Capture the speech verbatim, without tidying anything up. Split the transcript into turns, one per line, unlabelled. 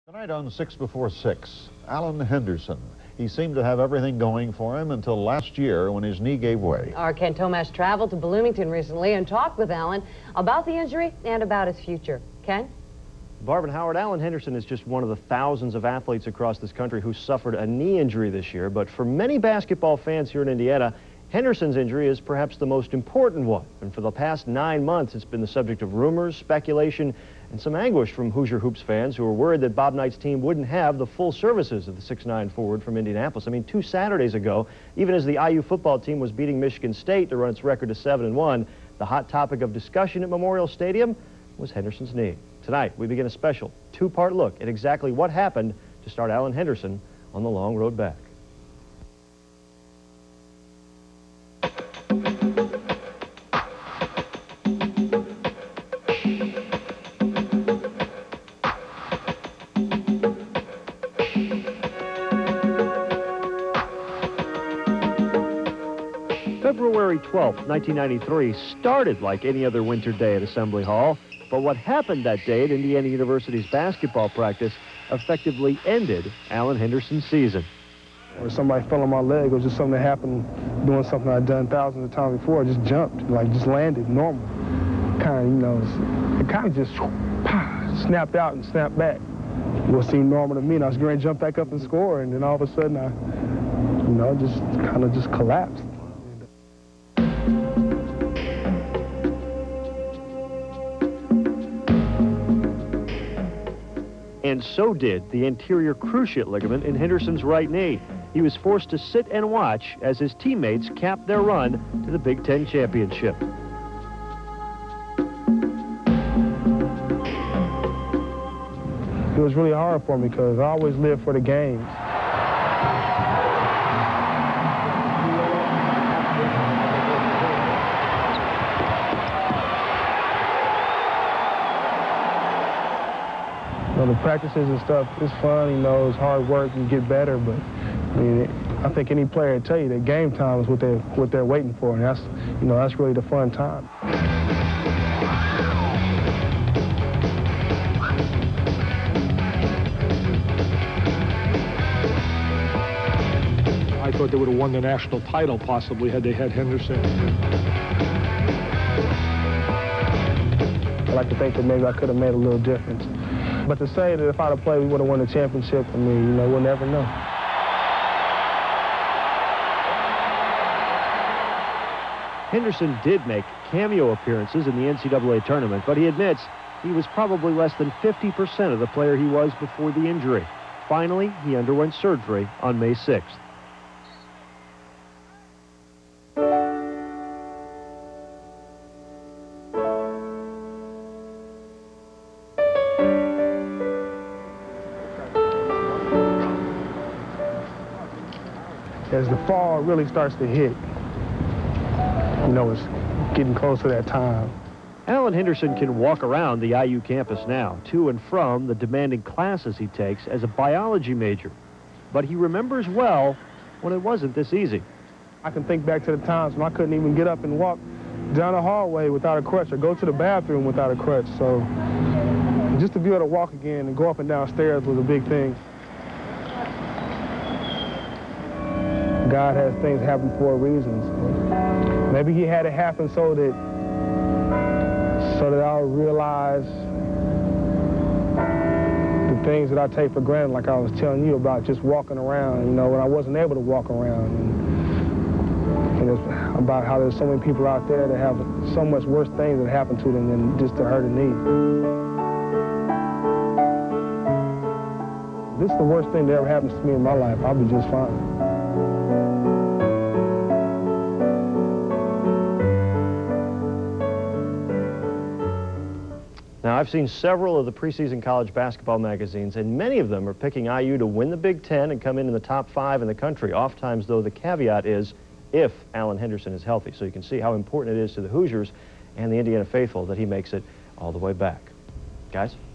Tonight on Six Before Six, Alan Henderson. He seemed to have everything going for him until last year when his knee gave way.
Our Ken Tomash traveled to Bloomington recently and talked with Alan about the injury and about his future. Ken?
Barb and Howard, Alan Henderson is just one of the thousands of athletes across this country who suffered a knee injury this year. But for many basketball fans here in Indiana, Henderson's injury is perhaps the most important one. And for the past nine months, it's been the subject of rumors, speculation, and some anguish from Hoosier Hoops fans who were worried that Bob Knight's team wouldn't have the full services of the six nine forward from Indianapolis. I mean, two Saturdays ago, even as the I U football team was beating Michigan State to run its record to seven and one, the hot topic of discussion at Memorial Stadium was Henderson's knee. Tonight, we begin a special two-part look at exactly what happened to start Alan Henderson on the long road back. February twelfth, nineteen ninety-three started like any other winter day at Assembly Hall, but what happened that day at Indiana University's basketball practice effectively ended Alan Henderson's season.
Or somebody fell on my leg, it was just something that happened doing something I'd done thousands of times before. I just jumped, like just landed normal. Kind of, you know, it kind of just pow, snapped out and snapped back. What seemed normal to me, and I was going to jump back up and score, and then all of a sudden I, you know, just kind of just collapsed.
And so did the anterior cruciate ligament in Henderson's right knee. He was forced to sit and watch as his teammates capped their run to the Big Ten championship.
It was really hard for me because I always lived for the games. You know, the practices and stuff, it's fun, you know, it's hard work and get better, but I mean, it, I think any player would tell you that game time is what they're, what they're waiting for, and that's, you know, that's really the fun time.
I thought they would have won the national title possibly had they had Henderson.
I like to think that maybe I could have made a little difference. But to say that if I'd have played, we would have won the championship, I mean, you know, we'll never know.
Henderson did make cameo appearances in the N C double A tournament, but he admits he was probably less than fifty percent of the player he was before the injury. Finally, he underwent surgery on May sixth.
As the fall really starts to hit, you know, it's getting close to that time.
Alan Henderson can walk around the I U campus now, to and from the demanding classes he takes as a biology major. But he remembers well when it wasn't this easy.
I can think back to the times when I couldn't even get up and walk down the hallway without a crutch or go to the bathroom without a crutch. So just to be able to walk again and go up and down stairs was a big thing. God has things happen for a reason. So maybe he had it happen so that so that I'll realize the things that I take for granted, like I was telling you about just walking around, you know, when I wasn't able to walk around. And, and it's about how there's so many people out there that have so much worse things that happen to them than just to hurt a knee. This is the worst thing that ever happens to me in my life. I'll be just fine.
Now, I've seen several of the preseason college basketball magazines, and many of them are picking I U to win the Big Ten and come in in the top five in the country. Oftentimes, though, the caveat is if Alan Henderson is healthy. So you can see how important it is to the Hoosiers and the Indiana faithful that he makes it all the way back. Guys?